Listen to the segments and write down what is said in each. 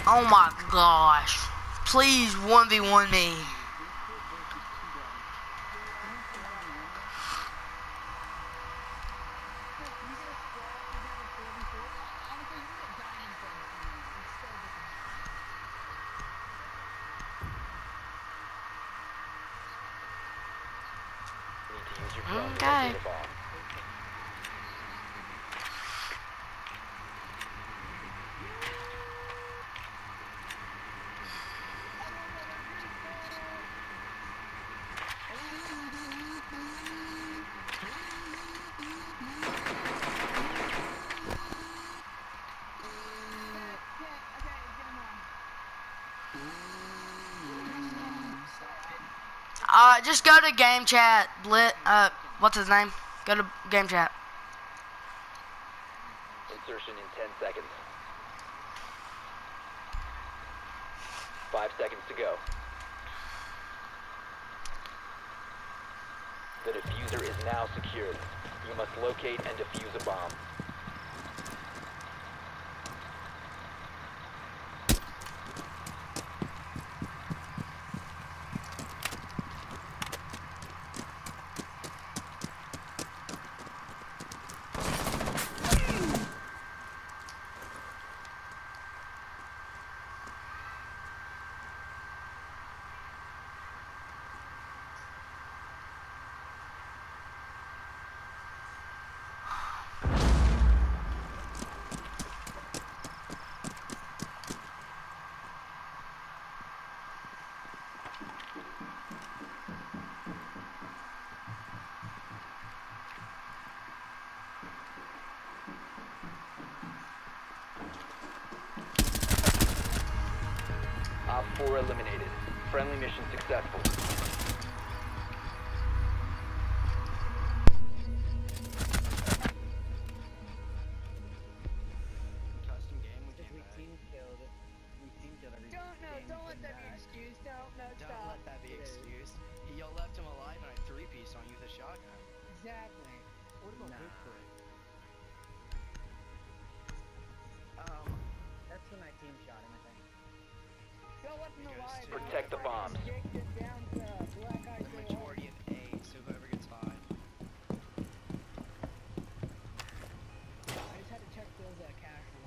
Oh my gosh. Please 1v1 me. Okay. Just go to game chat. What's his name? Go to game chat. Insertion in 10 seconds. 5 seconds to go. The diffuser is now secured. You must locate and defuse a bomb. Op 4 eliminated. Friendly mission successful. Custom game, we team killed every Don't let that be an excuse. Don't let that be an excuse. Y'all left him alive and I 3-piece on you with a shotgun. Exactly. What about Bigfoot? That's when I team shot him, I think. Don't let them alive. Protect the bombs. Down to Black Eyes The majority of A, so whoever gets 5. I just had to check those casual.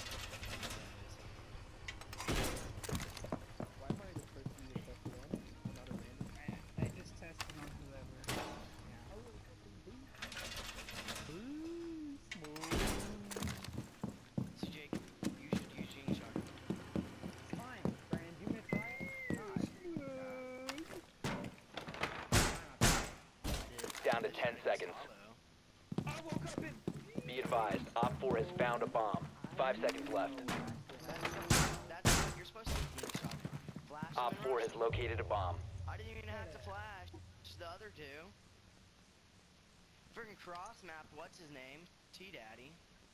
Why am I the person you tested on? Not a random? I just tested on whoever. Yeah. So Jake, you should use Gene Shotgun. Fine, friend. You gonna try it? Down to 10 seconds. I woke up in... Be advised, Op 4 has found a bomb. 5 seconds left. That's what you're supposed to do, Gene Shotgun. Flash Op 4 has located a bomb. I didn't even have to flash. Just the other two. Freaking cross-mapped, what's his name? T-Daddy.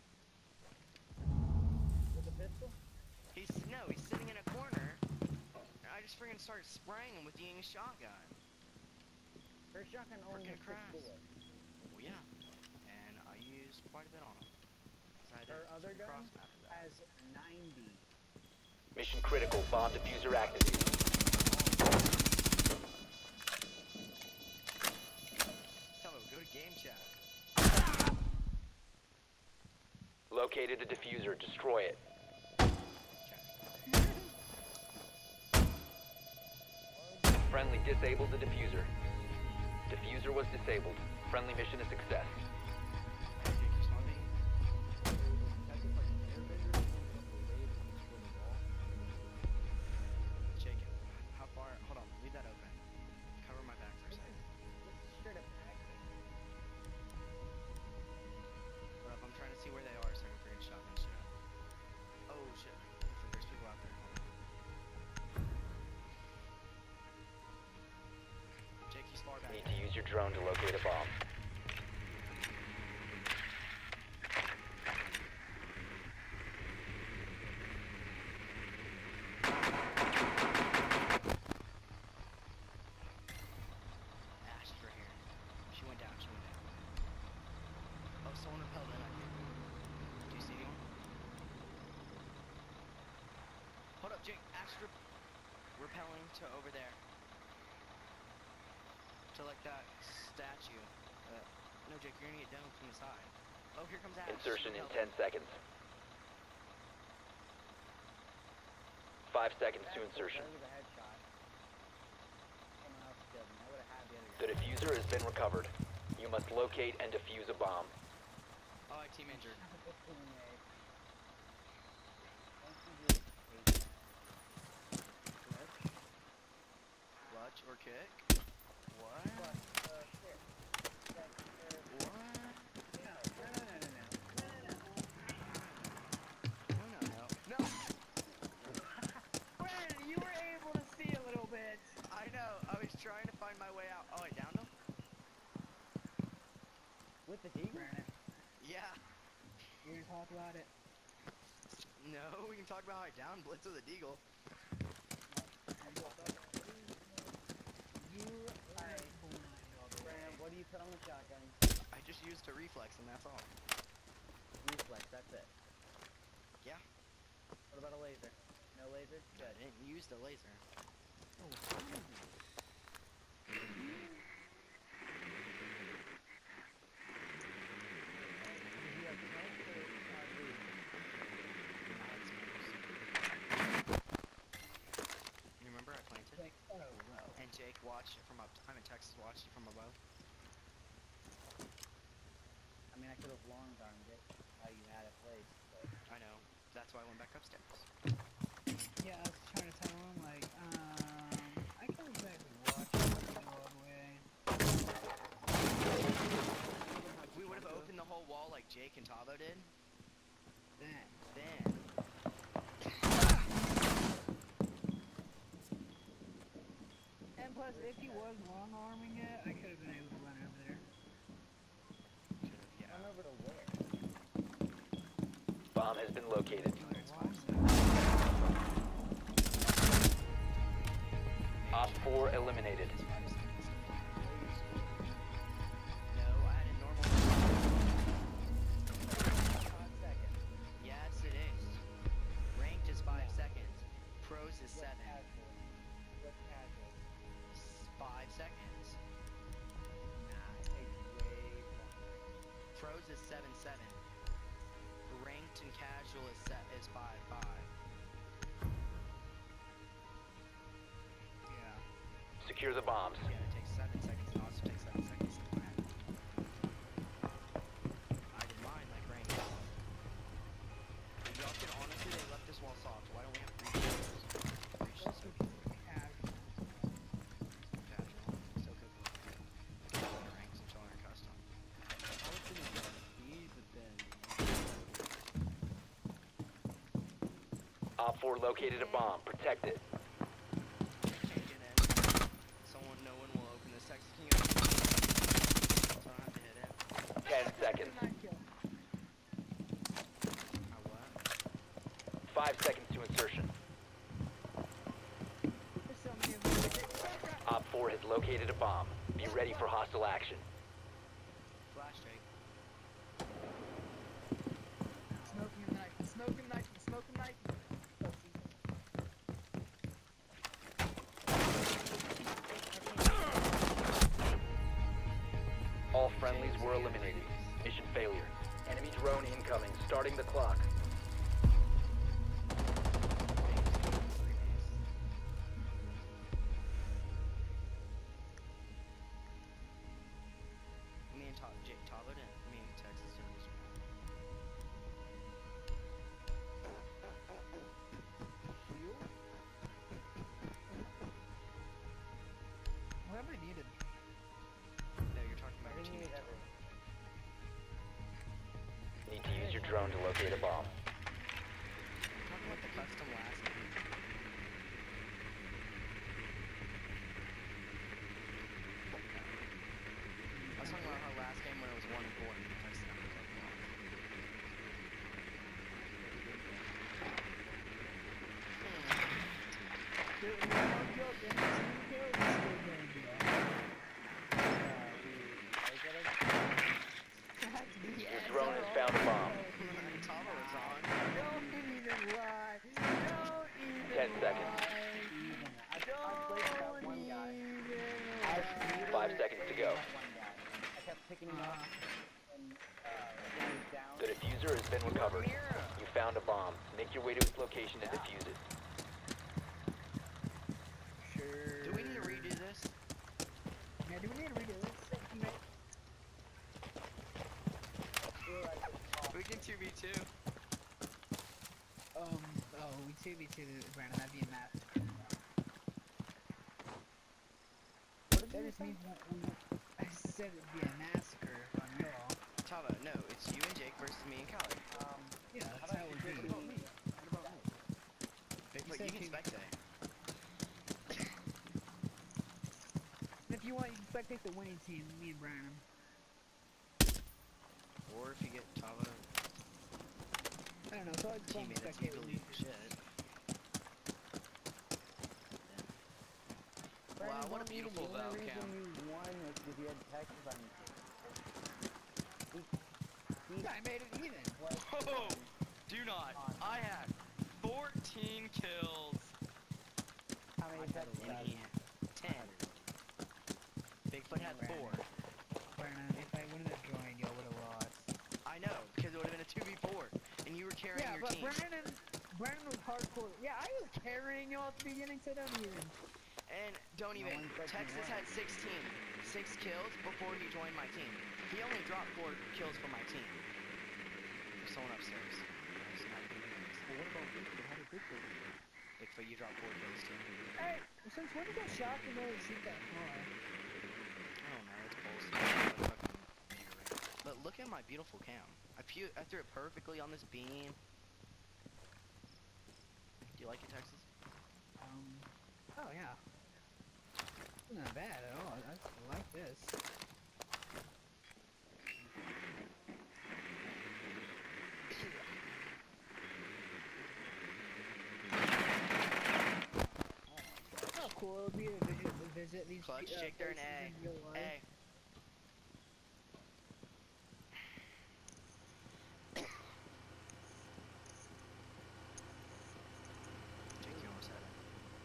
With a pistol? He's sitting in a corner. And I just freaking started spraying him with the shotgun. Her shotgun only has 6 bullets. Well, yeah. And I used quite a bit on him. Her other gun has 90. Mission critical. Bomb diffuser activated. Tell me, go to game chat. Located a diffuser. Destroy it. Friendly disabled the diffuser. Diffuser was disabled. Friendly mission a success. Jake, how far? Hold on, leave that open. Cover my back for a second. Straight up acting. Hold up, I'm trying to see where they are so I can freaking shotgun shit up. Oh shit. There's people out there. Hold on. Jake, he's far back. Need to use your drone to locate a bomb. Ash is right here. She went down. Oh, someone repelled in, I think. Do you see anyone? Jake, astro repelling to over there. To like that statue. No, Jake, you're gonna get down from the side. Oh, here comes Ash. Insertion in Repel. 10 seconds. 5 seconds to insertion. That was a headshot. Someone else killed me. I would have had the other The guy. diffuser has been recovered. You must locate and defuse a bomb. Oh, team injured. Good teammate. Don't you just hate that? Clutch or kick? What? But, shit. What? No. No. Brandon, you were able to see a little bit. I know. I was trying to find my way out. Oh, I downed him? With the deep? Brandon, Yeah. you're gonna talk about it. No, we can talk about how I downed Blitz with a deagle. Brandon, what do you put on the shotgun? I just used a reflex and that's all. Reflex, that's it. Yeah. What about a laser? No laser? I didn't use the laser. You have no clue how to read. You remember I planted? Like, oh, well. And Jake watched it from up. I'm in Texas. Watched it from above. I mean, I could have long armed it, how you had it placed, but... I know. That's why I went back upstairs. Yeah, I was trying to tell him, like, I can exactly watch it the wrong way. We would have opened the whole wall like Jake and Tavo did. Then, and plus, if he was long-arming it, I could have been able to run over there. Yeah. Run over to where? Bomb has been located. Op 4 eliminated. No, I had a normal. 5 seconds. Yes, it is. Ranked is 5 seconds. Pros is 7. Casual. What's casual? 5 seconds. Nah, it takes way longer. Pros is 7-7. Ranked and casual is 5-5. Yeah. Secure the bombs. Yeah, it takes 7 seconds. It also takes 7 seconds to plant. I did mine like ranked. Y'all can honestly, they left this wall soft. Why don't we have 3 shoulders? 3 shoulders. Casual. Casual. Still could be. Ranks and y'all are custom. I was gonna get speed, but then... Op 4 located a bomb. Protect it. Changing it. No one will open this Texas King. So I have to hit it. 10 seconds. I what? 5 seconds to insertion. Op 4 has located a bomb. Be ready for hostile action. Flash Jake. Smoking knife, smoking knife, smoking knife. All friendlies were eliminated. Mission failure. Enemy drone incoming. Starting the clock. Me and Jake Tavo didn't. Me and Texas didn't. Whatever needed. No, you're talking about your Everything you teammate. ever... Need to use your drone to locate a bomb. Talking about the custom last game. I was talking about how last game when it was 1-4 and you texted them. Your drone has found a bomb. Tavo is on. Don't even lie. Don't even 10 Make your way to its location and defuse it. Sure. Do we need to redo this? Yeah, do we need to redo this? We can 2v2. Oh, we 2v2 Brandon, that'd be a massacre. That just means I said it'd be a massacre on y'all. Tava, no, it's you and Jake versus me and Kyler. Yeah, that's how it would be. Bigfoot, said you can two- spectate. And if you want, you can spectate the winning team, me and Brandon. Or if you get Tava I don't know, it's always fun to teammate that's spectate equally with you. shit. Wow, what a beautiful valve cam. You won was because you had Texas on your I made it even. Oh, do not. I had 14 kills. How many Texas And he had 10. Bigfoot had 4. Brandon, if I wouldn't have joined, y'all would have lost. I know, because it would have been a 2v4. And you were carrying Yeah, your but team. Brandon was hardcore. Yeah, I was carrying y'all at the beginning, so don't even. And don't even. one second Texas left. had 6 kills before he joined my team. He only dropped 4 kills for my team. There's someone upstairs. Well, what about Bigfoot? How did Bigfoot do? Bigfoot, you dropped 4 kills too. Hey, since when did that shotgun really shoot that far? I don't know, it's bullshit. But look at my beautiful cam. I threw it perfectly on this beam. Do you like it, Texas? Oh yeah. Not bad at all. I like this. How cool it would be to visit these Clutch, Jake, they're an places in real life. A. Jake, you almost had it.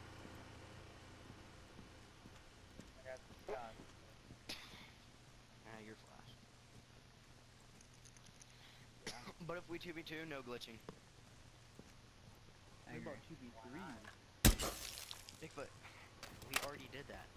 I got the shot. Ah, you're flash. But if we 2v2, no glitching. I What agree. about 2v3? Bigfoot, we already did that.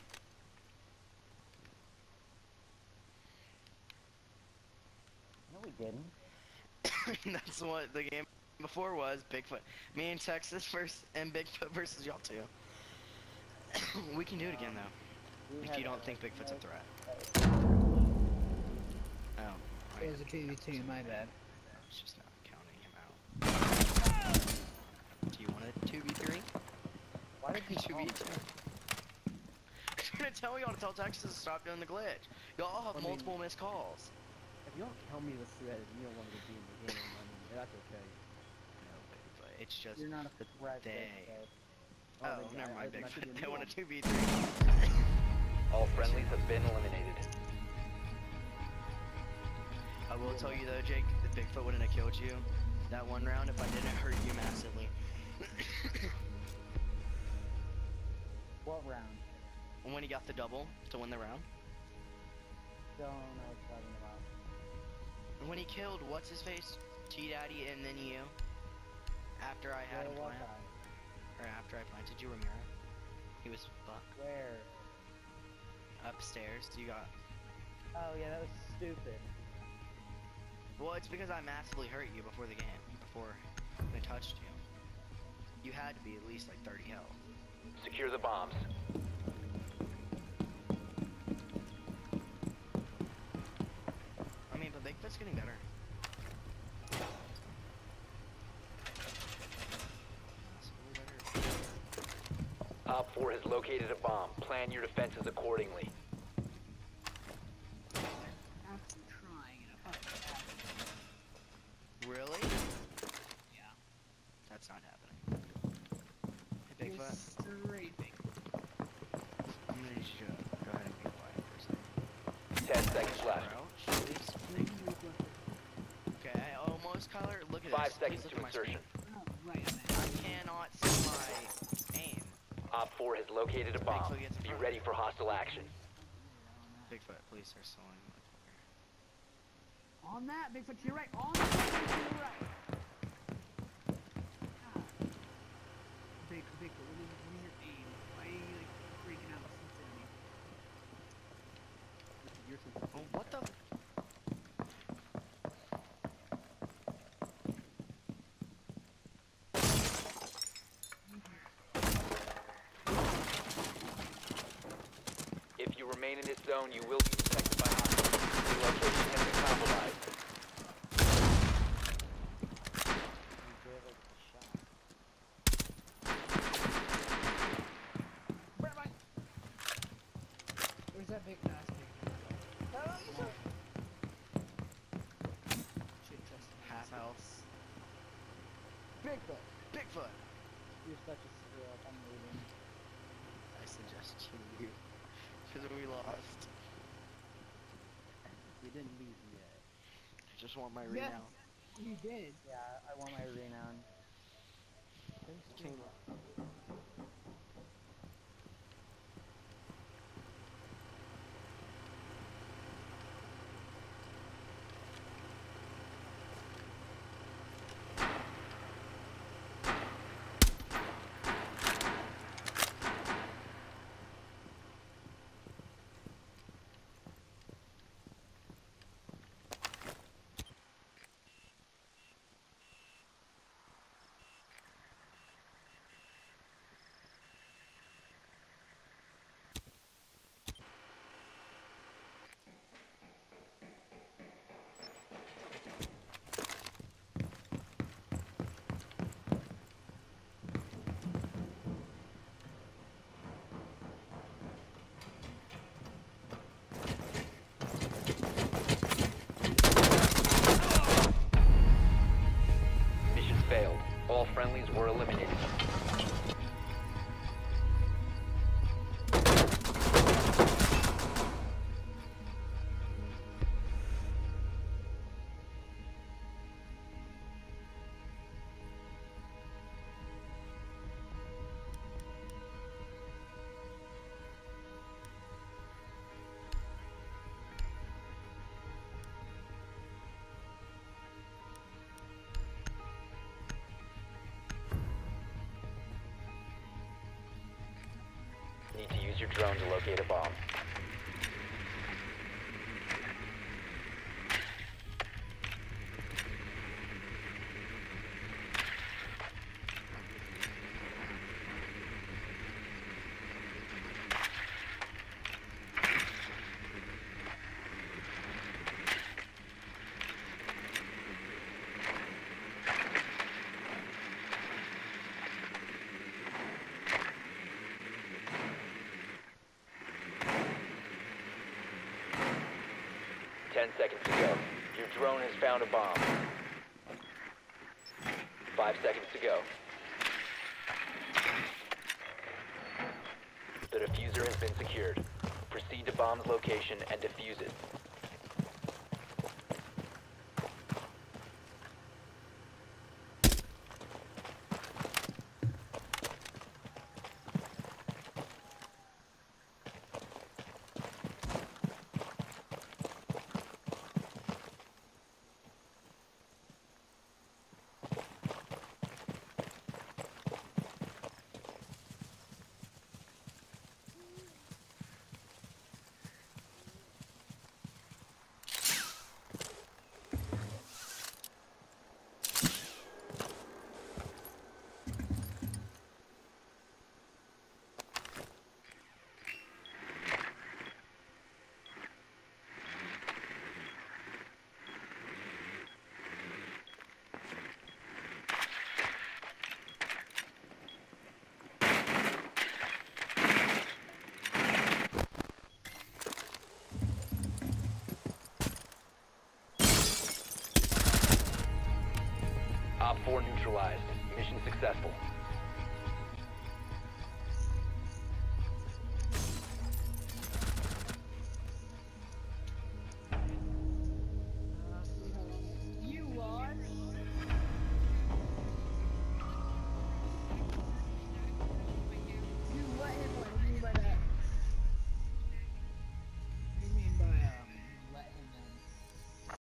No, we didn't. That's what the game before was. Bigfoot. Me and Texas first, and Bigfoot versus y'all two. We can do it again though. We If had you don't a- think Bigfoot's a threat. Oh, It was a 2v2, my bad. it's just not counting him out. Do you want a 2v3? Why did you call me? 2v2. I'm trying to tell y'all to tell Texas to stop doing the glitch. Y'all have I mean- multiple missed calls. If you don't tell me the threat, you don't want me to be in the game. I mean, that's okay. No, Bigfoot. It's just You're not a the threat. day. Bigfoot. Oh, then never mind, I should Bigfoot. be They want a wrong. 2v3. All friendlies have been eliminated. I will tell you though, Jake, that Bigfoot wouldn't have killed you that one round if I didn't hurt you massively. What round? When he got the double to win the round. Don't know what you're talking about. When he killed what's his face, T Daddy, and then you. After I had him Where was plant, or after I planted you, Ramiro. He was fuck I? Where? upstairs. You got. Oh yeah, that was stupid. Well, it's because I massively hurt you before the game, before I touched you. You had to be at least like 30 health. Secure the bombs. I mean, but Bigfoot's getting better. Op 4 has located a bomb. Plan your defenses accordingly. I'm trying, and if I Really? yeah. That's not happening. Hey, You're Bigfoot. straight big. I'm gonna need you to go ahead and be quiet for a second. 10 seconds left. Crouch, please. Thank you. Okay, almost, Kyler. Look at 5 this. seconds Please look to at my insertion. Oh, right, man. screen. I cannot see my aim. Op 4 has located a bomb. Bigfoot gets in Be front. ready for hostile action. Bigfoot, please start sewing. On that, Bigfoot, to your right. On that, Bigfoot, to your right. remain in this zone, you will be detected by hostiles. Your location has been compromised. Where am I? Where's that big nasty? Shit, Justin. Half house. Bigfoot. Bigfoot. You're such a screw up. I'm leaving. I suggest you leave. Because we lost. You didn't leave yet. I just want my Yes, renown. you did. Yeah, I want my renown. Came up. Mission failed. All friendlies were eliminated. Need to use your drone to locate a bomb. Ten seconds to go. Your drone has found a bomb. 5 seconds to go. The diffuser has been secured. Proceed to bomb's location and defuse it. Op 4 neutralized. Mission successful.